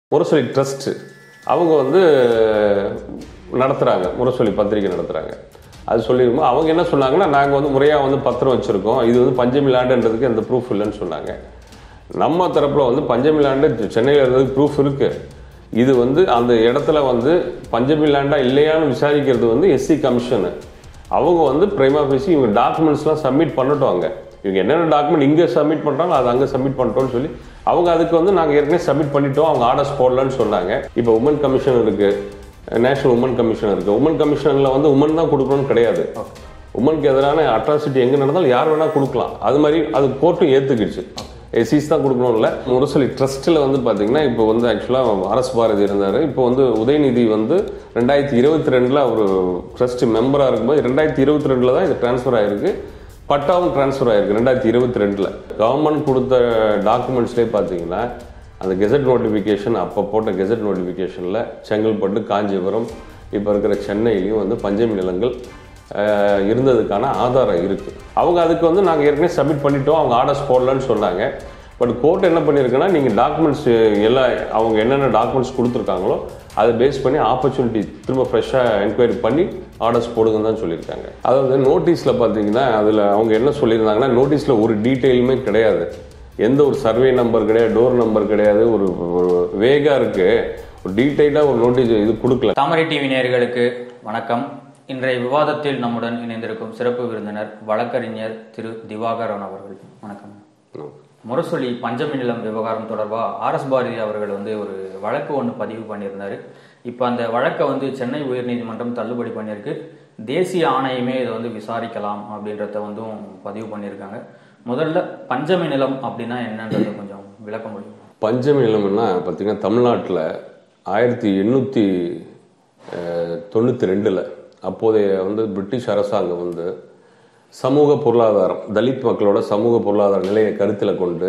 Murasoli trust அவங்க வந்து நடத்துகிறாங்க, முரசொலி பத்திரிக்கை நடத்துகிறாங்க. அது சொல்லியிருக்கோம். அவங்க என்ன சொன்னாங்கன்னா, நாங்கள் வந்து முறையாக வந்து பத்திரம் வச்சுருக்கோம், இது வந்து பஞ்சமி லேண்டுன்றதுக்கு எந்த ப்ரூஃப் இல்லைன்னு சொன்னாங்க. நம்ம தரப்பில் வந்து பஞ்சமி லேண்டு சென்னையில் இருந்ததுக்கு ப்ரூஃப் இருக்குது. இது வந்து அந்த இடத்துல வந்து பஞ்சமி லேண்டா இல்லையான்னு விசாரிக்கிறது வந்து எஸ்சி கமிஷனு. அவங்க வந்து பிரைமா ஃபேசி இவங்க டாக்குமெண்ட்ஸ்லாம் சப்மிட் பண்ணட்டும். அங்கே இவங்க என்னென்ன டாக்குமெண்ட் இங்கே சப்மிட் பண்ணுறாங்க அது அங்கே சப்மிட் பண்ணிட்டோம்னு சொல்லி அவங்க அதுக்கு வந்து நாங்கள் ஏற்கனவே சப்மிட் பண்ணிட்டோம், அவங்க ஆர்டர்ஸ் போடலன்னு சொன்னாங்க. இப்போ உமன் கமிஷன் இருக்குது, நேஷனல் உமன் கமிஷன் இருக்குது. உமன் கமிஷனில் வந்து உமன் தான் கொடுக்கணும்னு கிடையாது. உமனுக்கு எதிரான அட்ராசிட்டி எங்கே நடந்தாலும் யார் வேணால் கொடுக்கலாம். அது மாதிரி அது கோர்ட்டும் ஏற்றுக்கிடுச்சு. எஸ்சிஸ் தான் கொடுக்கணும் இல்லை. முரசொலி ட்ரஸ்ட்டில் வந்து பார்த்தீங்கன்னா இப்போ வந்து ஆக்சுவலாக அரசு பாரதி இருந்தார். இப்போ வந்து உதயநிதி வந்து 2022 அவர் ட்ரஸ்ட் மெம்பராக இருக்கும்போது 2022 தான் இது ட்ரான்ஸ்ஃபர் ஆகிருக்கு. பட்டாவும் ட்ரான்ஸ்ஃபர் ஆகிருக்கு 2022. கவர்மெண்ட் கொடுத்த டாக்குமெண்ட்ஸ்லேயே பார்த்தீங்கன்னா அந்த கெசட் நோட்டிஃபிகேஷன், அப்போ போட்ட கெசட் நோட்டிஃபிகேஷனில் செங்கல்பட்டு, காஞ்சிபுரம், இப்போ இருக்கிற சென்னையிலையும் வந்து பஞ்சமி நிலங்கள் இருந்ததுக்கான ஆதாரம் இருக்குது. அவங்க அதுக்கு வந்து நாங்கள் ஏற்கனவே சப்மிட் பண்ணிட்டோம், அவங்க ஆர்டர்ஸ் போடலன்னு சொன்னாங்க. பட் கோர்ட் என்ன பண்ணியிருக்குன்னா, நீங்கள் டாக்குமெண்ட்ஸ் எல்லாம் அவங்க என்னென்ன டாக்குமெண்ட்ஸ் கொடுத்துருக்காங்களோ அதை பேஸ் பண்ணி ஆப்பர்ச்சுனிட்டி திரும்ப ஃப்ரெஷ்ஷாக என்கொயரி பண்ணி ஆர்டர்ஸ் போடுங்கன்னு தான் சொல்லியிருக்காங்க. அதாவது நோட்டீஸில் பார்த்தீங்கன்னா அதில் அவங்க என்ன சொல்லியிருந்தாங்கன்னா, நோட்டீஸில் ஒரு டீட்டெயிலுமே கிடையாது, எந்த ஒரு சர்வே நம்பர் கிடையாது, டோர் நம்பர் கிடையாது, ஒரு வேகாக இருக்குது, ஒரு டீட்டெயிலாக ஒரு நோட்டீஸ் இது கொடுக்கல. தாமரை டிவி நேயர்களுக்கு வணக்கம். இன்றைய விவாதத்தில் நம்முடன் இணைந்திருக்கும் சிறப்பு விருந்தினர் வழக்கறிஞர் திரு திவாகரன் அவர்கள். வணக்கம். முரசொலி பஞ்சமி நிலம் விவகாரம் தொடர்பாக ஆர்எஸ் பாரதி அவர்கள் வந்து ஒரு வழக்கு ஒன்று பதிவு பண்ணியிருந்தாரு. இப்போ அந்த வழக்கை வந்து சென்னை உயர்நீதிமன்றம் தள்ளுபடி பண்ணியிருக்கு. தேசிய ஆணையமே இதை வந்து விசாரிக்கலாம் அப்படின்றத வந்து பதிவு பண்ணியிருக்காங்க. முதல்ல பஞ்சமி நிலம் அப்படின்னா என்னன்றது கொஞ்சம் விளக்க முடியும்? பஞ்சமி நிலம்னா பார்த்தீங்கன்னா தமிழ்நாட்டில் 1892 அப்போதைய வந்து பிரிட்டிஷ் அரசாங்கம் வந்து சமூக பொருளாதாரம், தலித் மக்களோட சமூக பொருளாதார நிலையை கருத்தில் கொண்டு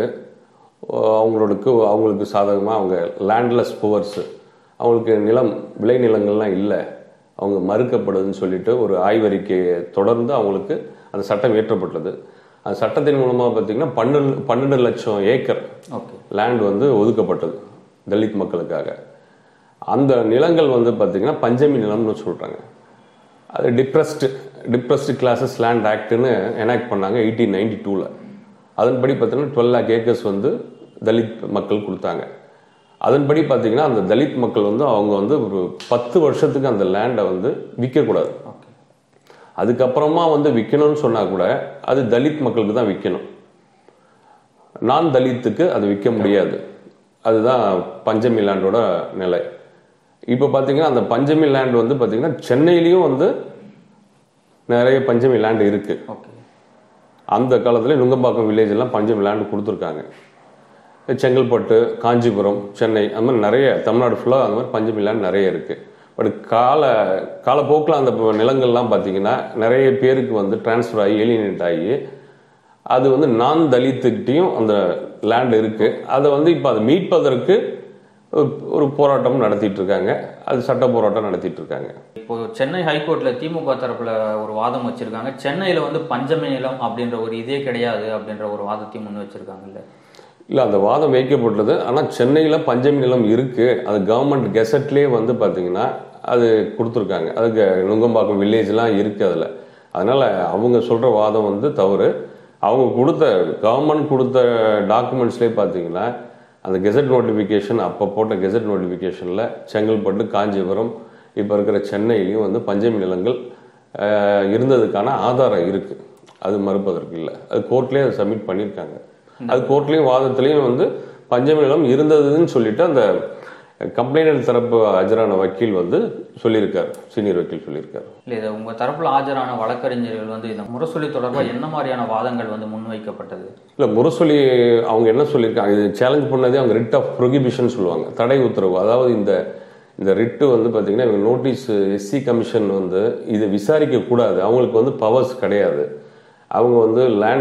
அவங்களுக்கு சாதகமாக அவங்க லேண்ட்லெஸ் புவர்ஸு, அவங்களுக்கு நிலம் விளை நிலங்கள்லாம் இல்லை, அவங்க மறுக்கப்படுதுன்னு சொல்லிட்டு ஒரு ஆய்வறிக்கையை தொடர்ந்து அவங்களுக்கு அந்த சட்டம் இயற்றப்பட்டது. அந்த சட்டத்தின் மூலமாக பார்த்தீங்கன்னா 12 லட்சம் ஏக்கர் லேண்ட் வந்து ஒதுக்கப்பட்டது தலித் மக்களுக்காக. அந்த நிலங்கள் வந்து பார்த்தீங்கன்னா பஞ்சமி நிலம்னு சொல்கிறாங்க. அது டிப்ரெஸ்டு கிளாஸஸ் லேண்ட் ஆக்ட்னு எனாக்ட் பண்ணாங்க 1892. அதன்படி பார்த்தீங்கன்னா 12 lakh ஏக்கர்ஸ் வந்து தலித் மக்கள் கொடுத்தாங்க. அதன்படி பார்த்தீங்கன்னா அந்த தலித் மக்கள் வந்து அவங்க வந்து ஒரு 10 வருஷத்துக்கு அந்த லேண்டை வந்து விற்கக்கூடாது. அதுக்கப்புறமா வந்து விற்கணும்னு சொன்னால் கூட அது தலித் மக்களுக்கு தான் விற்கணும், நான் தலித்துக்கு அது விற்க முடியாது. அதுதான் பஞ்சமி லேண்டோட நிலை. இப்போ பார்த்தீங்கன்னா அந்த பஞ்சமி லேண்ட் வந்து பார்த்தீங்கன்னா சென்னையிலையும் வந்து நிறைய பஞ்சமி லேண்டு இருக்குது. அந்த காலத்தில் நுங்கம்பாக்கம் வில்லேஜ் எல்லாம் பஞ்சமி லேண்டு கொடுத்துருக்காங்க. செங்கல்பட்டு, காஞ்சிபுரம், சென்னை, அந்த மாதிரி நிறைய தமிழ்நாடு ஃபுல்லாக அந்த மாதிரி பஞ்சமி லேண்ட் நிறைய இருக்குது. பட் காலப்போக்கில் அந்த நிலங்கள்லாம் பார்த்தீங்கன்னா நிறைய பேருக்கு வந்து டிரான்ஸ்ஃபர் ஆகி ஏலியனேட் ஆகி அது வந்து நான் தலித்துக்கிட்டையும் அந்த லேண்ட் இருக்குது. அதை வந்து இப்போ அதை மீட்பதற்கு ஒரு போராட்டம் நடத்திட்டு இருக்காங்க, அது சட்ட போராட்டம் நடத்திட்டு இருக்காங்க. இப்போ சென்னை ஹைகோர்ட்ல திமுக தரப்புல ஒரு வாதம் வச்சிருக்காங்க, சென்னையில வந்து பஞ்சமி நிலம் அப்படின்ற ஒரு இதே கிடையாது அப்படின்ற ஒரு வாதத்தையும் முன் வச்சிருக்காங்கல்ல? இல்லை, அந்த வாதம் வைக்கப்பட்டது. ஆனால் சென்னையில் பஞ்சமி நிலம் இருக்குது, அது கவர்மெண்ட் கெசட்லேயே வந்து பார்த்தீங்கன்னா அது கொடுத்துருக்காங்க. அதுக்கு நுங்கம்பாக்கம் வில்லேஜ்லாம் இருக்குது அதில். அதனால் அவங்க சொல்கிற வாதம் வந்து தவறு. அவங்க கவர்மெண்ட் கொடுத்த டாக்குமெண்ட்ஸ்லேயே பார்த்தீங்கன்னா அந்த கெசட் நோட்டிஃபிகேஷன், அப்போ போட்ட கெசட் நோட்டிஃபிகேஷனில் செங்கல்பட்டு, காஞ்சிபுரம், இப்போ இருக்கிற சென்னையிலையும் வந்து பஞ்சமி நிலங்கள் இருந்ததுக்கான ஆதாரம் இருக்குது, அது மறுப்பதற்கு இல்லை. அது கோர்ட்லேயே அதை சப்மிட் பண்ணியிருக்காங்க. அது கோர்ட்லேயும் வாதத்துலேயும் வந்து பஞ்சமி நிலம் இருந்ததுன்னு சொல்லிட்டு அந்த கம்ப்ளைண்ட் தரப்பு ஆஜரான வக்கீல் வந்து சொல்லியிருக்காரு, சீனியர் வக்கீல் சொல்லியிருக்காரு. இல்லை, இதை உங்கள் தரப்பில் ஆஜரான வழக்கறிஞர்கள் வந்து இந்த முரசொலி தொடர்பாக என்ன மாதிரியான வாதங்கள் வந்து முன்வைக்கப்பட்டது? இல்லை, முரசொலி அவங்க என்ன சொல்லியிருக்காங்க, இது சேலஞ்ச் பண்ணதே அவங்க ரிட் ஆஃப் ப்ரொஹிபிஷன் சொல்லுவாங்க, தடை உத்தரவு. அதாவது இந்த ரிட்டு வந்து பார்த்தீங்கன்னா இவங்க நோட்டீஸ் எஸ்சி கமிஷன் வந்து இதை விசாரிக்கக்கூடாது, அவங்களுக்கு வந்து பவர்ஸ் கிடையாது. அவங்க வந்து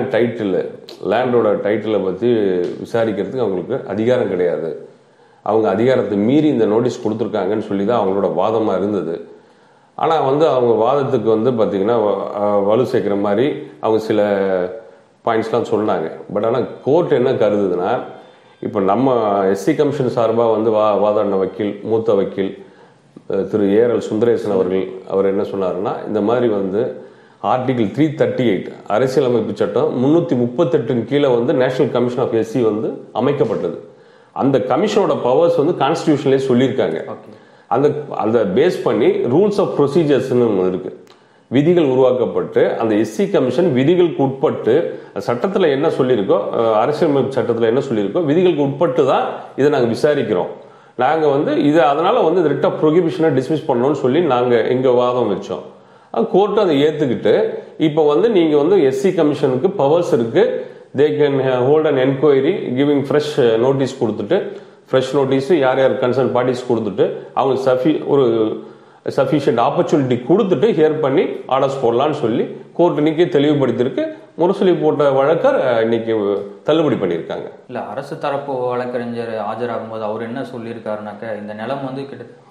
லேண்டோட டைட்டிலை பற்றி விசாரிக்கிறதுக்கு அவங்களுக்கு அதிகாரம் கிடையாது. அவங்க அதிகாரத்தை மீறி இந்த நோட்டீஸ் கொடுத்துருக்காங்கன்னு சொல்லி தான் அவங்களோட வாதமாக இருந்தது. ஆனால் வந்து அவங்க வாதத்துக்கு வந்து பார்த்திங்கன்னா வலு சேர்க்குற மாதிரி அவங்க சில பாயிண்ட்ஸ்லாம் சொன்னாங்க. பட் ஆனால் கோர்ட் என்ன கருதுதுன்னா, இப்போ நம்ம எஸ்சி கமிஷன் சார்பாக வந்து வாதாடின வக்கீல், மூத்த வக்கீல் திரு ஏஆர்எல் சுந்தரேசன் அவர் என்ன சொன்னாருன்னா, இந்த மாதிரி வந்து ஆர்டிகிள் 338 அரசியலமைப்பு சட்டம் 338 கீழே வந்து நேஷனல் கமிஷன் ஆஃப் எஸ்சி வந்து அமைக்கப்பட்டது. அந்த கமிஷனோட பவர்ஸ் வந்து கான்ஸ்டிடியூஷன்லேயே சொல்லியிருக்காங்க. அந்த அந்த பேஸ் பண்ணி ரூல்ஸ் ஆஃப் ப்ரொசீஜர்ஸ்னு இருக்கு, விதிகள் உருவாக்கப்பட்டு அந்த எஸ்சி கமிஷன் விதிகளுக்கு உட்பட்டு சட்டத்தில் என்ன சொல்லியிருக்கோ, அரசியலமைப்பு சட்டத்தில் என்ன சொல்லியிருக்கோ விதிகளுக்கு உட்பட்டு தான் இதை நாங்கள் விசாரிக்கிறோம். நாங்கள் வந்து இதை அதனால வந்து ரிட் ஆஃப் ப்ரொஹிபிஷனை டிஸ்மிஸ் பண்ணணும்னு சொல்லி நாங்கள் எங்கள் வாதம் வச்சோம். கோர்ட்டு அதை ஏற்றுக்கிட்டு இப்போ வந்து நீங்கள் வந்து எஸ்சி கமிஷனுக்கு பவர்ஸ் இருக்கு, they can hold an enquiry giving fresh notice கொடுத்துட்டு, ஃப்ரெஷ் நோட்டீஸ் யார் யார் கன்சர்ன் பார்ட்டிஸ் கொடுத்துட்டு அவங்களுக்கு ஒரு சஃபிஷியன்ட் ஆப்பர்ச்சுனிட்டி கொடுத்துட்டு ஹியர் பண்ணி ஆர்டர்ஸ் போடலான்னு சொல்லி கோர்ட் இன்னைக்கு தெளிவுபடுத்தியிருக்கு. முரசொலி போட்ட வழக்கர் இன்னைக்கு தள்ளுபடி பண்ணியிருக்காங்க. இல்லை, அரசு தரப்பு வழக்கறிஞர் ஆஜராகும் போது அவர் என்ன சொல்லியிருக்காருனாக்க, இந்த நிலம் வந்து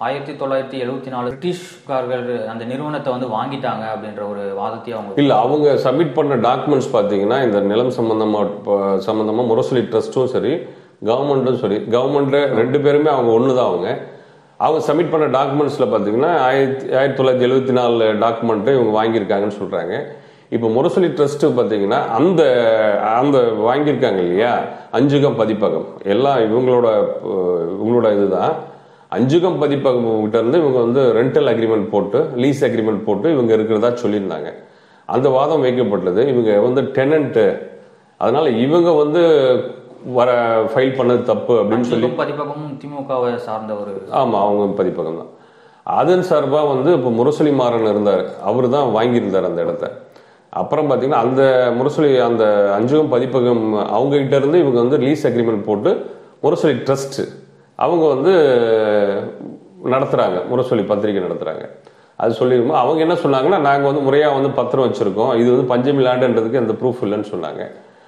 1974 பிரிட்டிஷ்காரர்கள் அந்த நிறுவனத்தை வந்து வாங்கிட்டாங்க அப்படின்ற ஒரு வாதத்தையும் அவங்க இல்லை, அவங்க சப்மிட் பண்ண டாக்குமெண்ட்ஸ் பார்த்தீங்கன்னா இந்த நிலம் சம்பந்தமா முரசொலி ட்ரஸ்ட்டும் சரி கவர்மெண்ட்டும் சரி, கவர்மெண்ட் ரெண்டு பேருமே அவங்க ஒன்று தான். அவங்க சப்மிட் பண்ண டாக்குமெண்ட்ஸில் பார்த்தீங்கன்னா 1974 டாக்குமெண்ட்டு இவங்க வாங்கியிருக்காங்கன்னு சொல்கிறாங்க. இப்போ முரசொலி ட்ரஸ்ட்டு பார்த்தீங்கன்னா அந்த அந்த வாங்கியிருக்காங்க இல்லையா, அஞ்சுகம் பதிப்பகம் எல்லாம் இவங்களோட இதுதான். அஞ்சுகம் பதிப்பகம் கிட்ட இருந்து இவங்க வந்து ரெண்டல் அக்ரிமெண்ட் போட்டு, லீஸ் அக்ரிமெண்ட் போட்டு இவங்க இருக்கிறதா சொல்லியிருந்தாங்க. அந்த வாதம் வைக்கப்பட்டது. இவங்க வந்து டெனன்ட்டு, அதனால இவங்க வந்து ஃபைல் பண்ணது தப்பு அப்படின்னு சொல்லி பதிப்பகமும் திமுகவை சார்ந்த ஒரு ஆமா, அவங்க பதிப்பகம் தான். அதன் சார்பா வந்து இப்போ முரசொலி மாறன் இருந்தார், அவரு தான் வாங்கியிருந்தார் அந்த இடத்த. அப்புறம் பார்த்தீங்கன்னா அந்த முரசொலி அந்த அஞ்சுகம் பதிப்பகம் அவங்க கிட்ட இருந்து இவங்க வந்து லீஸ் அக்ரிமெண்ட் போட்டு முரசொலி ட்ரஸ்ட் அவங்க வந்து நடத்துறாங்க, முரசொலி பத்திரிகை நடத்துறாங்க. அது சொல்லிருக்கோம். அவங்க என்ன சொன்னாங்கன்னா, நாங்கள் வந்து முறையாக வந்து பத்திரம் வச்சிருக்கோம், இது வந்து பஞ்சமி லேண்டுன்றதுக்கு எந்த ப்ரூஃப் இல்லைன்னு சொன்னாங்க.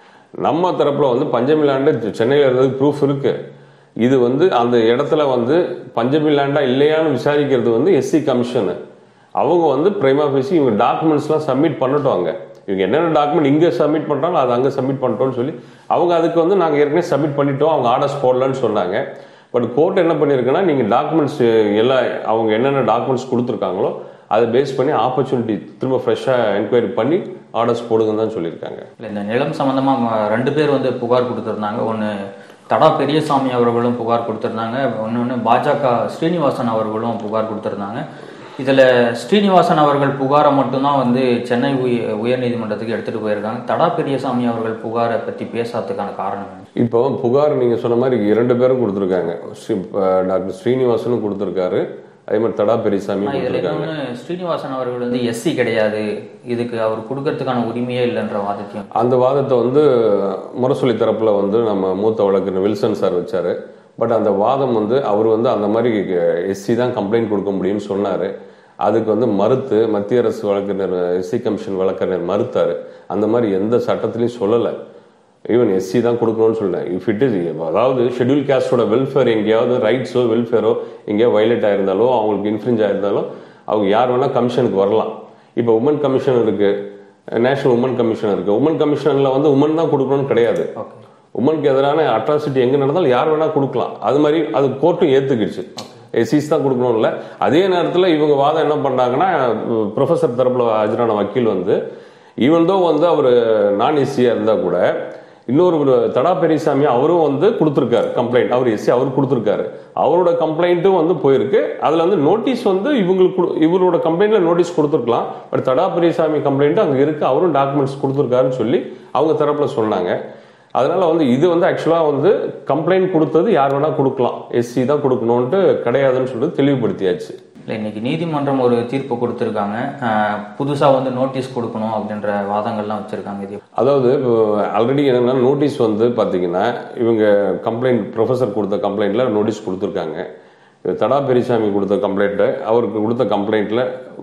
நம்ம தரப்புல வந்து பஞ்சமி லேண்டு சென்னையில் இருந்ததுக்கு ப்ரூஃப் இருக்கு. இது வந்து அந்த இடத்துல வந்து பஞ்சமி லேண்டா இல்லையான்னு விசாரிக்கிறது வந்து எஸ்சி கமிஷன். அவங்க வந்து பிரைமா ஃபேசி இவங்க டாக்குமெண்ட்ஸ்லாம் சப்மிட் பண்ணட்டும். இவங்க என்னென்ன டாக்குமெண்ட் இங்கே சப்மிட் பண்ணுறாங்களோ அதை அங்கே சப்மிட் பண்ணிட்டோம்னு சொல்லி அவங்க அதுக்கு வந்து நாங்கள் ஏற்கனவே சப்மிட் பண்ணிட்டோம், அவங்க ஆர்டர்ஸ் போடலன்னு சொன்னாங்க. பட் கோர்ட் என்ன பண்ணியிருக்குன்னா, நீங்கள் டாக்குமெண்ட்ஸ் எல்லாம் அவங்க என்னென்ன டாக்குமெண்ட்ஸ் கொடுத்துருக்காங்களோ அதை பேஸ் பண்ணி ஆப்பர்ச்சுனிட்டி திரும்ப ஃப்ரெஷ்ஷாக என்கொயரி பண்ணி ஆர்டர்ஸ் போடுங்கன்னு தான் சொல்லியிருக்காங்க. இல்லை, இந்த நிலம் சம்மந்தமாக 2 பேர் வந்து புகார் கொடுத்துருந்தாங்க. ஒன்று தடா பெரியசாமி அவர்களும் புகார் கொடுத்துருந்தாங்க, ஒன்று பாஜக ஸ்ரீனிவாசன் அவர்களும் புகார் கொடுத்துருந்தாங்க. இதில் ஸ்ரீனிவாசன் அவர்கள் புகாரை மட்டும்தான் வந்து சென்னை உயர்நீதிமன்றத்துக்கு எடுத்துகிட்டு போயிருக்காங்க. தடா பெரியசாமி அவர்கள் புகாரை பற்றி பேசாததுக்கான காரணம்? இப்போ புகார் நீங்கள் சொன்ன மாதிரி 2 பேரும் கொடுத்துருக்காங்க. டாக்டர் ஸ்ரீனிவாசனும் கொடுத்துருக்காரு, அதே மாதிரி தடா பெரியசாமி கொடுத்துருக்காங்க. ஸ்ரீனிவாசன் அவர்கள் வந்து எஸ்சி கிடையாது, இதுக்கு அவர் கொடுக்கறதுக்கான உரிமையே இல்லைன்ற வாதத்தையும் அந்த வாதத்தை வந்து முரசொலி தரப்புல வந்து நம்ம மூத்த வழக்கறிஞர் வில்சன் சார் வச்சாரு. பட் அந்த வாதம் வந்து அவர் வந்து அந்த மாதிரி எஸ்சி தான் கம்ப்ளைண்ட் கொடுக்க முடியும்னு சொன்னார். அதுக்கு வந்து மறுத்து மத்திய அரசு வழக்கறிஞர் எஸ்சி கமிஷன் வழக்கறிஞர் மறுத்தார். அந்த மாதிரி எந்த சட்டத்திலையும் சொல்லலை, ஈவன் எஸ்சி தான் கொடுக்கணும்னு சொல்லேன். இஃப் இட் இஸ், அதாவது ஷெட்யூல் காஸ்டோட வெல்ஃபேர் எங்கேயாவது ரைட்ஸோ வெல்ஃபேரோ எங்கேயாவது வயலேட் ஆயிருந்தாலோ அவங்களுக்கு இன்ஃப்ரிஞ்ச் ஆயிருந்தாலும் அவங்க யார் வேணால் கமிஷனுக்கு வரலாம். இப்போ உமன் கமிஷன் இருக்கு, நேஷனல் உமன் கமிஷன் இருக்கு. உமன் கமிஷனில் வந்து உமன் தான் கொடுக்கணும்னு கிடையாது. உமனுக்கு எதிரான அட்ராசிட்டி எங்கே நடந்தாலும் யார் வேணால் கொடுக்கலாம். அது மாதிரி அது கோர்ட்டும் ஏற்றுக்கிடுச்சு, எஸ்சிஸ் தான் கொடுக்கணும் இல்லை. அதே நேரத்தில் இவங்க வாதம் என்ன பண்ணாங்கன்னா, ப்ரொஃபஸர் தரப்புல ஆஜரான வக்கீல் வந்து ஈவன் தோ வந்து அவர் நான் எஸ்சியாக இருந்தால் கூட இன்னொரு தடா பெரியசாமி அவரும் வந்து கொடுத்துருக்காரு கம்ப்ளைண்ட், அவர் எஸ்சி அவர் கொடுத்துருக்காரு, அவரோட கம்ப்ளைண்ட்டும் வந்து போயிருக்கு. அதில் வந்து நோட்டீஸ் வந்து இவரோட கம்ப்ளைண்ட்ல நோட்டீஸ் கொடுத்துருக்கலாம். பட் தடா பெரியசாமி கம்ப்ளைண்ட் அங்கே இருக்கு, அவரும் டாக்குமெண்ட்ஸ் கொடுத்துருக்காருன்னு சொல்லி அவங்க தரப்புல சொன்னாங்க. அதனால வந்து இது வந்து ஆக்சுவலாக வந்து கம்ப்ளைண்ட் கொடுத்தது யார் வேணா கொடுக்கலாம், எஸ்சி தான் கொடுக்கணும்ட்டு கிடையாதுன்னு சொல்லிட்டு தெளிவுபடுத்தியாச்சு. இல்லை, இன்னைக்கு நீதிமன்றம் ஒரு தீர்ப்பு கொடுத்துருக்காங்க, புதுசாக வந்து நோட்டீஸ் கொடுக்கணும் அப்படின்ற வாதங்கள்லாம் வச்சிருக்காங்க. இது அதாவது ஆல்ரெடி என்னன்னா நோட்டீஸ் வந்து பார்த்தீங்கன்னா இவங்க கம்ப்ளைண்ட் ப்ரொஃபஸர் கொடுத்த கம்ப்ளைண்ட்ல நோட்டீஸ் கொடுத்துருக்காங்க. தடா பெரியசாமி கொடுத்த கம்ப்ளைண்ட், அவருக்கு கொடுத்த கம்ப்ளைண்ட்ல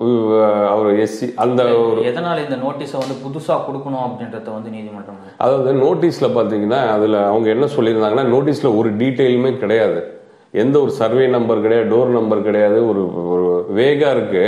அவர் எஸ்சி அந்த எதனால இந்த நோட்டீஸை வந்து புதுசாக கொடுக்கணும் அப்படின்றத வந்து நீதிமன்றம், அதாவது நோட்டீஸ்ல பார்த்தீங்கன்னா அதில் அவங்க என்ன சொல்லியிருந்தாங்கன்னா, நோட்டீஸ்ல ஒரு டீட்டெயிலுமே கிடையாது, எந்த ஒரு சர்வே நம்பர் கிடையாது, டோர் நம்பர் கிடையாது, ஒரு வேகா இருக்கு.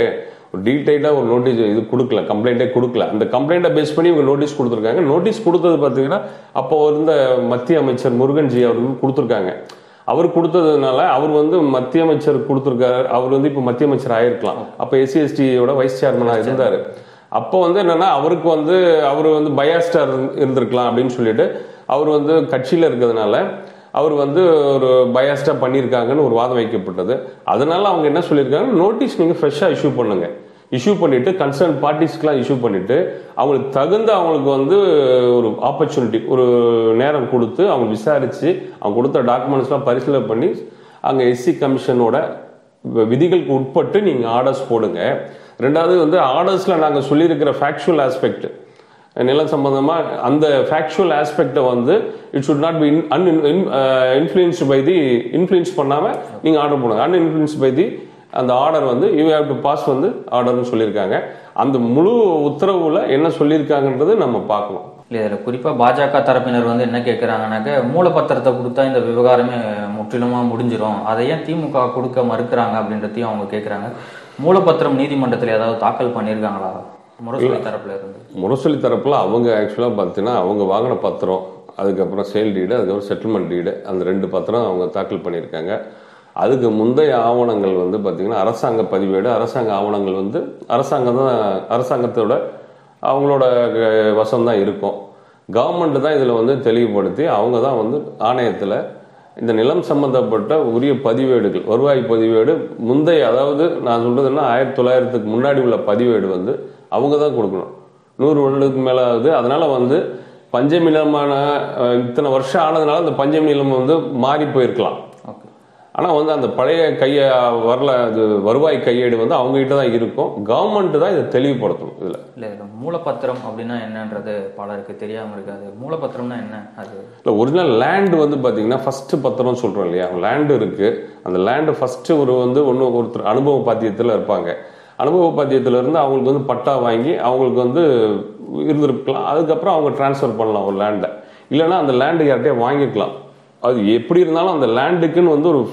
டீடைல்டாக ஒரு நோட்டீஸ் இது கொடுக்கல, கம்ப்ளைண்ட்டே கொடுக்கல. அந்த கம்ப்ளைண்ட்டை பேஸ் பண்ணி இவங்க நோட்டீஸ் கொடுத்துருக்காங்க. நோட்டீஸ் கொடுத்தது பார்த்தீங்கன்னா அப்போ இருந்த மத்திய அமைச்சர் முருகன்ஜி அவருக்கு கொடுத்துருக்காங்க. அவர் கொடுத்ததுனால அவர் வந்து மத்திய அமைச்சர் கொடுத்துருக்காரு. அவர் வந்து இப்போ மத்திய அமைச்சர் ஆயிருக்கலாம். அப்போ SC/STயோட வைஸ் சேர்மனாக இருந்தார். அப்போ வந்து என்னன்னா அவருக்கு வந்து அவர் வந்து பயாஸ்டா இருந்திருக்கலாம் அப்படின்னு சொல்லிட்டு அவர் வந்து கட்சியில் இருக்கிறதுனால அவர் வந்து ஒரு பயாஸ்டா பண்ணியிருக்காங்கன்னு ஒரு வாதம் வைக்கப்பட்டது. அதனால அவங்க என்ன சொல்லியிருக்காங்க, நோட்டீஸ் நீங்கள் ஃப்ரெஷ்ஷாக இஷ்யூ பண்ணுங்க, இஷ்யூ பண்ணிட்டு கன்சர்ன் பார்ட்டிஸ்க்குலாம் இஷ்யூ பண்ணிட்டு அவங்களுக்கு தகுந்த அவங்களுக்கு வந்து ஒரு ஆப்பர்ச்சுனிட்டி, ஒரு நேரம் கொடுத்து அவங்க விசாரிச்சு அவங்க கொடுத்த டாக்குமெண்ட்ஸ்லாம் பரிசீலனை பண்ணி அங்கே SC கமிஷனோட விதிகளுக்கு உட்பட்டு நீங்கள் ஆர்டர்ஸ் போடுங்க. ரெண்டாவது வந்து ஆர்டர்ஸில் நாங்கள் சொல்லியிருக்கிற ஃபேக்சுவல் ஆஸ்பெக்ட் நிலம் சம்பந்தமா அந்த ஃபேக்சுவல் ஆஸ்பெக்டை வந்து it should not be influenced by the, influence பண்ணாம நீங்க ஆர்டர் போடுங்க. அன்இன்ஃப்ளூயன்ஸ்டு பை தி அந்த ஆர்டர் வந்து யூ ஹேவ் டு பாஸ் வந்து ஆர்டர்னு சொல்லியிருக்காங்க. அந்த முழு உத்தரவுல என்ன சொல்லியிருக்காங்கன்றது நம்ம பார்க்கணும். இல்லை, இதில் குறிப்பாக பாஜக தரப்பினர் வந்து என்ன கேட்குறாங்கன்னாக்க மூலப்பத்திரத்தை கொடுத்தா இந்த விவகாரமே முற்றிலுமாக முடிஞ்சிடும், அதை ஏன் திமுக கொடுக்க மறுக்கிறாங்க அப்படின்றதையும் அவங்க கேட்குறாங்க. மூலப்பத்திரம் நீதிமன்றத்தில் ஏதாவது தாக்கல் பண்ணியிருக்காங்களா முரசொலி தரப்புல இருந்து? முரசொலி தரப்புல அவங்க ஆக்சுவலாக பார்த்தீங்கன்னா அவங்க வாங்கின பத்திரம், அதுக்கப்புறம் சேல் டீடு, அதுக்கப்புறம் செட்டில்மெண்ட் டீடு, அந்த 2 பத்திரம் அவங்க தாக்கல் பண்ணியிருக்காங்க. அதுக்கு முந்தைய ஆவணங்கள் வந்து பார்த்தீங்கன்னா அரசாங்க பதிவேடு, அரசாங்க ஆவணங்கள் வந்து அரசாங்கத்தோட அவங்களோட வசம்தான் இருக்கும். கவர்மெண்ட் தான் இதில் வந்து தெளிவுபடுத்தி அவங்க தான் வந்து ஆணையத்தில் இந்த நிலம் சம்பந்தப்பட்ட உரிய பதிவேடுகள், வருவாய் பதிவேடு முந்தைய, அதாவது நான் சொல்றதுன்னா 1900க்கு முன்னாடி உள்ள பதிவேடு வந்து அவங்க தான் கொடுக்கணும். 100 வருடத்துக்கு மேலே ஆகுது. அதனால வந்து பஞ்சமி நிலமான இத்தனை வருஷம் ஆனதுனால அந்த பஞ்சமி நிலம் வந்து மாறி போயிருக்கலாம். ஆனால் வந்து அந்த பழைய வருவாய் கையேடு வந்து அவங்க கிட்ட தான் இருக்கும். கவர்மெண்ட் தான் இதை தெளிவுபடுத்தணும். இதில் இல்லை, மூலப்பத்திரம் அப்படின்னா என்னன்றது பலருக்கு தெரியாமல் இருக்காது. மூலப்பத்திரம்னா என்ன? அது இல்லை, ஒரிஜினல் லேண்டு வந்து பார்த்தீங்கன்னா ஃபர்ஸ்ட் பத்திரம் சொல்கிறோம் இல்லையா, லேண்டு இருக்கு. அந்த லேண்டு ஃபர்ஸ்ட் ஒருத்தர் அனுபவ பாத்தியத்தில் இருப்பாங்க. அனுபவ பாத்தியத்தில் இருந்து அவங்களுக்கு வந்து பட்டா வாங்கி அவங்களுக்கு வந்து இருந்திருக்கலாம். அதுக்கப்புறம் அவங்க டிரான்ஸ்ஃபர் பண்ணலாம் ஒரு லேண்டை. இல்லைன்னா அந்த லேண்டு யார்கிட்டயே வாங்கிக்கலாம். அது எப்படி இருந்தாலும் அந்த லேண்டுக்குன்னு வந்து ஒரு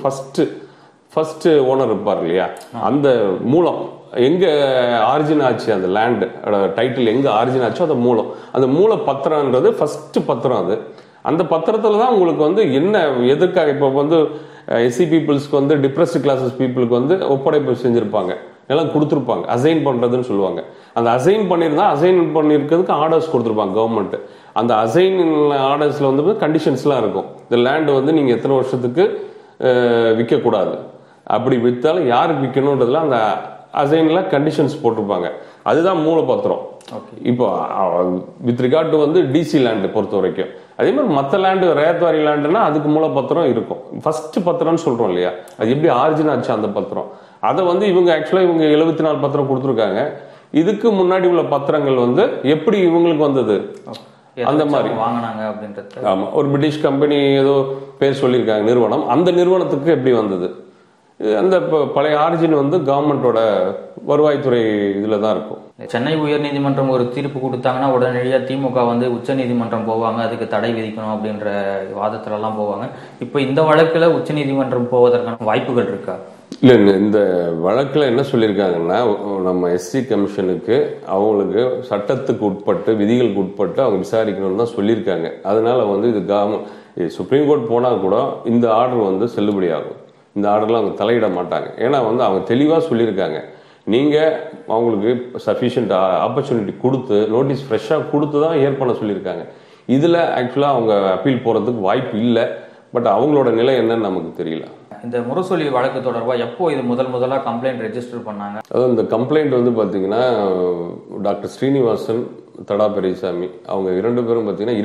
ஃபர்ஸ்ட் ஓனர் இருப்பார் இல்லையா, அந்த மூலம் எங்க ஆரிஜின் ஆச்சு, அந்த லேண்டு டைட்டில் எங்க ஆரிஜின் ஆச்சோ அந்த மூலம், அந்த மூல பத்திரம்ன்றது ஃபர்ஸ்ட் பத்திரம். அது அந்த பத்திரத்துல தான் உங்களுக்கு வந்து என்ன எதற்காக இப்போ வந்து SC பீப்புள்ஸ்க்கு வந்து டிப்ரெஸ்ட் கிளாஸஸ் பீப்புளுக்கு வந்து ஒப்படைப்பு செஞ்சிருப்பாங்க, எல்லாம் கொடுத்துருப்பாங்க, அசைன் பண்றதுன்னு சொல்லுவாங்க. அந்த அசைன் பண்ணியிருக்கிறதுக்கு ஆர்டர்ஸ் கொடுத்துருப்பாங்க கவர்மெண்ட். அந்த அசைன் ஆர்டர்ஸ்ல வந்து கண்டிஷன்ஸ்லாம் இருக்கும். இந்த லேண்டு வந்து நீங்க எத்தனை வருஷத்துக்கு விற்கக்கூடாது, அப்படி விற்றாலும் யாருக்கு விற்கணுன்றதுல அந்த அசைன்ல கண்டிஷன்ஸ் போட்டிருப்பாங்க. அதுதான் மூலப்பத்திரம். இப்போ வித் ரிகார்ட் டு வந்து DC லேண்டு பொறுத்த வரைக்கும். அதே மாதிரி மற்ற லேண்டு ரேத்வாரி லேண்டுன்னா அதுக்கு மூலப்பத்திரம் இருக்கும். ஃபர்ஸ்ட் பத்திரம்னு சொல்றோம் இல்லையா, அது எப்படி ஆரிஜின் ஆச்சு அந்த பத்திரம், அதை வந்து இவங்க ஆக்சுவலா இவங்க 74 பத்திரம் கொடுத்துருக்காங்க. இதுக்கு முன்னாடி உள்ள பத்திரங்கள் வந்து எப்படி இவங்களுக்கு வந்தது அந்த மாதிரி வாங்கினாங்க அப்படின்றது. ஆமா, ஒரு பிரிட்டிஷ் கம்பெனி ஏதோ பேர் சொல்லியிருக்காங்க நிறுவனம், அந்த நிறுவனத்துக்கு எப்படி வந்தது, அந்த பழைய ஆரிஜின் வந்து கவர்மெண்டோட வருவாய்த்துறை இதுல தான் இருக்கும். சென்னை உயர்நீதிமன்றம் ஒரு தீர்ப்பு கொடுத்தாங்கன்னா உடனடியாக திமுக வந்து உச்ச நீதிமன்றம் போவாங்க, அதுக்கு தடை விதிக்கணும் அப்படின்ற வாதத்துல எல்லாம் போவாங்க. இப்போ இந்த வழக்குல உச்ச நீதிமன்றம் போவதற்கான வாய்ப்புகள் இருக்கா? இல்லை, இந்த வழக்கில் என்ன சொல்லியிருக்காங்கன்னா நம்ம SC கமிஷனுக்கு அவங்களுக்கு சட்டத்துக்கு உட்பட்டு விதிகளுக்கு உட்பட்டு அவங்க விசாரிக்கணும்னு தான் சொல்லியிருக்காங்க. அதனால வந்து இது சுப்ரீம் கோர்ட் போனால் கூட இந்த ஆர்டர் வந்து செல்லுபடி ஆகும். இந்த ஆர்டர்லாம் அவங்க தலையிட மாட்டாங்க. ஏன்னா வந்து அவங்க தெளிவாக சொல்லியிருக்காங்க, நீங்கள் அவங்களுக்கு சஃபிஷியன்ட் ஆப்பர்ச்சுனிட்டி கொடுத்து நோட்டீஸ் ஃப்ரெஷ்ஷாக கொடுத்து தான் ஏர் பண்ண சொல்லியிருக்காங்க. இதில் ஆக்சுவலாக அவங்க அப்பீல் போகிறதுக்கு வாய்ப்பு இல்லை. பட் அவங்களோட நிலை என்னன்னு நமக்கு தெரியல. இந்த முரசொலி வழக்கு தொடர்பாக எப்போ இது முதலாக கம்ப்ளைண்ட் ரெஜிஸ்டர் பண்ணாங்க? அதாவது இந்த கம்ப்ளைண்ட் வந்து பார்த்தீங்கன்னா டாக்டர் ஸ்ரீனிவாசன், தடா பெரியசாமி அவங்க 2 பேரும் பார்த்தீங்கன்னா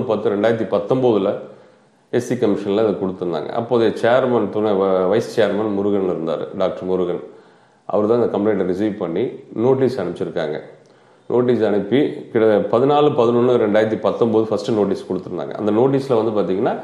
21/10/2019 SC கமிஷனில் அதை கொடுத்துருந்தாங்க. அப்போதைய சேர்மன் வைஸ் சேர்மன் முருகன் இருந்தார், டாக்டர் முருகன். அவர் தான் இந்த கம்ப்ளைண்ட்டை ரிசீவ் பண்ணி நோட்டீஸ் அனுப்பிச்சிருக்காங்க. நோட்டீஸ் அனுப்பி 14/11/2019 ஃபர்ஸ்ட் நோட்டீஸ் கொடுத்துருந்தாங்க. அந்த நோட்டீஸில் வந்து பார்த்தீங்கன்னா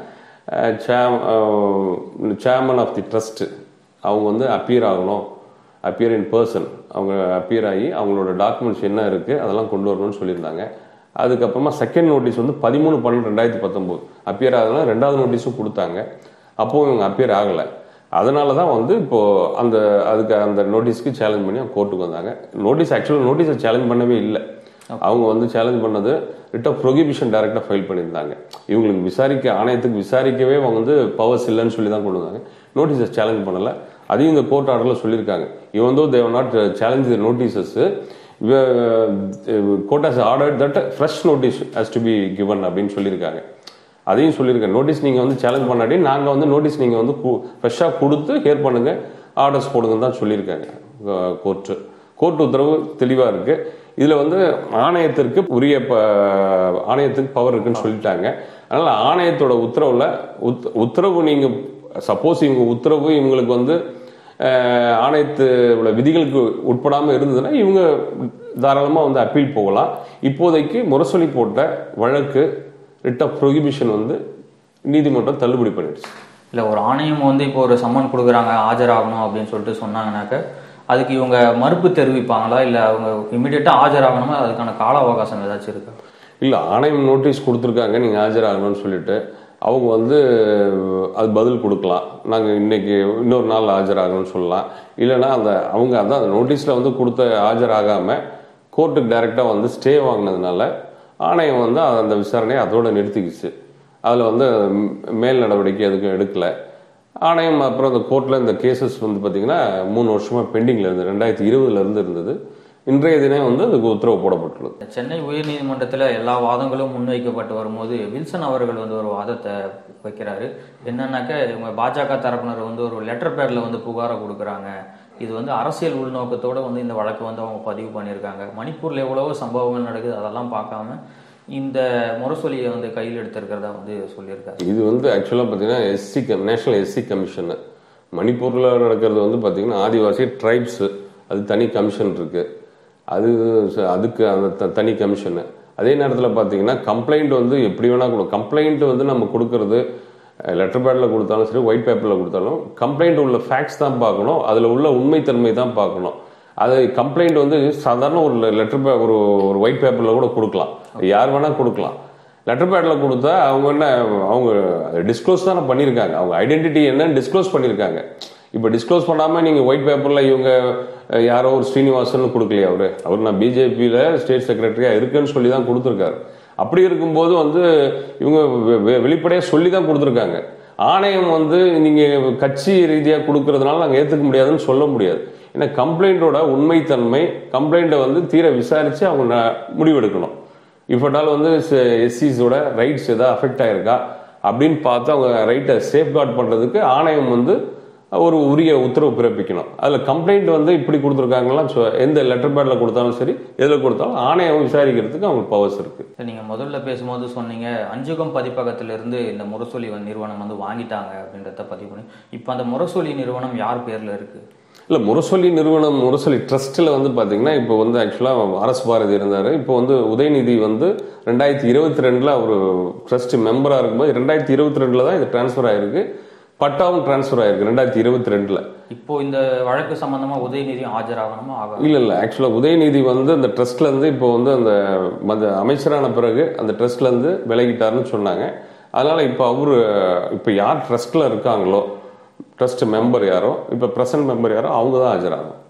சேர்மன் ஆஃப் தி ட்ரஸ்ட் அவங்க வந்து அப்பியர் இன் பர்சன், அவங்க அப்பியர் ஆகி அவங்களோட டாக்குமெண்ட்ஸ் என்ன இருக்குது அதெல்லாம் கொண்டு வரணும்னு சொல்லியிருந்தாங்க. அதுக்கப்புறமா செகண்ட் நோட்டீஸ் வந்து 13/12/2019 அப்பியர் ஆகலாம். 2வது நோட்டீஸும் கொடுத்தாங்க. அப்போது இவங்க அப்பியர் ஆகலை. அதனால தான் வந்து இப்போது அதுக்கு அந்த நோட்டீஸ்க்கு சேலஞ்ச் பண்ணி கோர்ட்டுக்கு வந்தாங்க. நோட்டீஸை சேலஞ்ச் பண்ணவே இல்லை. அவங்க வந்து சேலஞ்ச் பண்ணது ரிட் ஆஃப் ப்ரொஹிபிஷன் டைரக்டாக ஃபைல் பண்ணியிருந்தாங்க. இவங்களுக்கு ஆணையத்துக்கு விசாரிக்கவே அவங்க வந்து பவர்ஸ் இல்லைன்னு சொல்லி தான் கொண்டு வந்தாங்க. நோட்டீஸை சேலஞ்ச் பண்ணலை. அதையும் இந்த கோர்ட் ஆர்டரில் சொல்லியிருக்காங்க. இவன் though they've not challenge the notices, court has ordered that fresh notice has to be given அப்படின்னு சொல்லியிருக்காங்க. அதையும் சொல்லியிருக்காங்க. நோட்டீஸ் நீங்கள் வந்து சேலஞ்ச் பண்ணாட்டி நாங்கள் வந்து நோட்டீஸ் நீங்கள் வந்து ஃப்ரெஷ்ஷாக கொடுத்து ஹியர் பண்ணுங்க, ஆர்டர்ஸ் போடுங்கன்னு தான் சொல்லியிருக்காங்க கோர்ட் உத்தரவு தெளிவாக இருக்குது. இதில் வந்து ஆணையத்திற்கு ஆணையத்துக்கு பவர் இருக்குன்னு சொல்லிட்டாங்க. அதனால் ஆணையத்தோட உத்தரவு நீங்கள் சப்போஸ் இவங்க உத்தரவு இவங்களுக்கு வந்து ஆணையத்தோட விதிகளுக்கு உட்படாமல் இருந்ததுன்னா இவங்க தாராளமாக வந்து அப்பீல் போகலாம். இப்போதைக்கு முரசொலி போட்ட வழக்கு ரிட் ஆஃப் ப்ரொஹிபிஷன் வந்து நீதிமன்றம் தள்ளுபடி பண்ணிடுச்சு. இல்லை, ஒரு ஆணையம் வந்து இப்போ ஒரு சம்மன் கொடுக்குறாங்க, ஆஜராகணும் அப்படின்னு சொல்லிட்டு சொன்னாங்கன்னாக்க அதுக்கு இவங்க மறுப்பு தெரிவிப்பாங்களா, இல்லை அவங்க இமீடியட்டாக ஆஜராகணுமா, அதுக்கான கால அவகாசம் ஏதாச்சும் இருக்கா? இல்லை, ஆணையம் நோட்டீஸ் கொடுத்துருக்காங்க நீங்கள் ஆஜராகணும்னு சொல்லிட்டு அவங்க வந்து அது பதில் கொடுக்கலாம். நாங்கள் இன்னைக்கு இன்னொரு நாள் ஆஜராகணும்னு சொல்லலாம். இல்லைன்னா அவங்க அந்த நோட்டீஸில் வந்து கொடுத்த ஆஜராகாமல் கோர்ட்டுக்கு டைரெக்டாக வந்து ஸ்டே வாங்கினதுனால ஆணையம் வந்து அந்த விசாரணையை அதோடு நிறுத்திக்கிச்சு. அதில் வந்து மேல் நடவடிக்கை எதுக்கும் எடுக்கலை ஆணையம். அப்புறம் அந்த கோர்ட்டில் இந்த கேசஸ் வந்து பார்த்திங்கன்னா 3 வருஷமாக பெண்டிங்கில் இருந்து 2020 இருந்தது. இன்றைய தினம் வந்து அதுக்கு உத்தரவு போடப்பட்டுள்ளது. சென்னை உயர்நீதிமன்றத்தில் எல்லா வாதங்களும் முன்வைக்கப்பட்டு வரும்போது வில்சன் அவர்கள் வந்து ஒரு வாதத்தை வைக்கிறாரு. என்னன்னாக்க இவங்க பாஜக தரப்பினர் வந்து ஒரு லெட்டர் பேடில் வந்து புகாரை கொடுக்குறாங்க. இது வந்து அரசியல் உள்நோக்கத்தோடு வந்து இந்த வழக்கு வந்து அவங்க பதிவு பண்ணியிருக்காங்க. மணிப்பூரில் எவ்வளவோ சம்பவங்கள் நடக்குது, அதெல்லாம் பார்க்காம இந்த முரசொலியை வந்து கையில் எடுத்திருக்கிறதா வந்து சொல்லியிருக்காரு. இது வந்து ஆக்சுவலாக பார்த்தீங்கன்னா நேஷனல் எஸ்சி கமிஷன் மணிப்பூரில் நடக்கிறது வந்து பார்த்தீங்கன்னா ஆதிவாசி ட்ரைப்ஸு, அது தனி கமிஷன் இருக்குது. அதுக்கு அந்த தனி கமிஷனு. அதே நேரத்தில் பார்த்தீங்கன்னா கம்ப்ளைண்ட் வந்து எப்படி வேணால் கொடுக்கும். கம்ப்ளைண்ட் வந்து நம்ம கொடுக்கறது லெட்டர் பேடில் கொடுத்தாலும் சரி, ஒயிட் பேப்பரில் கொடுத்தாலும் கம்ப்ளைண்ட் உள்ள ஃபேக்ட்ஸ் தான் பார்க்கணும், அதில் உள்ள உண்மைத்தன்மை தான் பார்க்கணும். அது கம்ப்ளைண்ட் வந்து சாதாரண ஒரு லெட்டர் ஒரு ஒயிட் பேப்பரில் கூட கொடுக்கலாம், யார் வேணால் கொடுக்கலாம். லெட்டர் பேடில் கொடுத்தா அவங்க டிஸ்க்ளோஸ் தானே பண்ணியிருக்காங்க, அவங்க ஐடென்டிட்டி என்னன்னு டிஸ்க்ளோஸ் பண்ணியிருக்காங்க. இப்போ டிஸ்க்ளோஸ் பண்ணாமல் நீங்கள் ஒயிட் பேப்பரில் இவங்க யாரோ ஒரு ஸ்ரீனிவாசன் கொடுக்கலையே, அவர் நான் பிஜேபியில் ஸ்டேட் செக்ரட்டரியாக இருக்குன்னு சொல்லி தான் கொடுத்துருக்காரு. அப்படி இருக்கும்போது வந்து இவங்க வெளிப்படையாக சொல்லி தான் கொடுத்துருக்காங்க. ஆணையம் வந்து நீங்கள் கட்சி ரீதியாக கொடுக்கறதுனால நாங்கள் ஏற்றுக்க முடியாதுன்னு சொல்ல முடியாது. ஏன்னா கம்ப்ளைண்ட்டோட உண்மைத்தன்மை, கம்ப்ளைண்ட்டை வந்து தீர விசாரித்து அவங்க முடிவெடுக்கணும். இப்போட்டாலும் வந்து எஸ்சிஸோட ரைட்ஸ் எதாவது அஃபெக்ட் ஆகிருக்கா அப்படின்னு பார்த்து அவங்க ரைட்டை சேஃப்கார்ட் பண்ணுறதுக்கு ஆணையம் வந்து ஒரு உரிய உத்தரவு பிறப்பிக்கணும். அதில் கம்ப்ளைண்ட் வந்து இப்படி கொடுத்துருக்காங்கலாம், எந்த லெட்டர் பேடில் கொடுத்தாலும் சரி, எதில் கொடுத்தாலும் ஆணையம் விசாரிக்கிறதுக்கு அவங்களுக்கு பவர்ஸ் இருக்குது. நீங்கள் முதல்ல பேசும்போது சொன்னீங்க அஞ்சுகம் பதிப்பகத்திலிருந்து இந்த முரசொலி நிறுவனம் வந்து வாங்கிட்டாங்க அப்படின்றத பதிவு பண்ணி. இப்போ அந்த முரசொலி நிறுவனம் யார் பேரில் இருக்குது? இல்லை, முரசொலி ட்ரஸ்ட்டில் வந்து பார்த்தீங்கன்னா இப்போ வந்து ஆக்சுவலாக ஆர்எஸ் பாரதி இருந்தார். இப்போ வந்து உதயநிதி வந்து 2022 அவர் ட்ரஸ்ட் மெம்பராக இருக்கும்போது 2022 தான் இது டிரான்ஸ்ஃபர் ஆகிருக்கு. பட்டாவும் டிரான்ஸ்ஃபர் ஆயிருக்கு 2022. இப்போ இந்த வழக்கு சம்பந்தமா உதயநிதி ஆஜராகணுமா? இல்ல ஆக்சுவலா உதயநிதி வந்து அந்த ட்ரஸ்ட்ல இருந்து இப்போ வந்து அந்த அமைச்சரான பிறகு அந்த ட்ரஸ்ட்ல இருந்து விலகிட்டாருன்னு சொன்னாங்க. அதனால இப்போ யார் ட்ரஸ்ட்ல இருக்காங்களோ, ட்ரஸ்ட் மெம்பர் யாரோ, இப்போ பிரசன்ட் மெம்பர் யாரோ, அவங்க தான் ஆஜராகும்.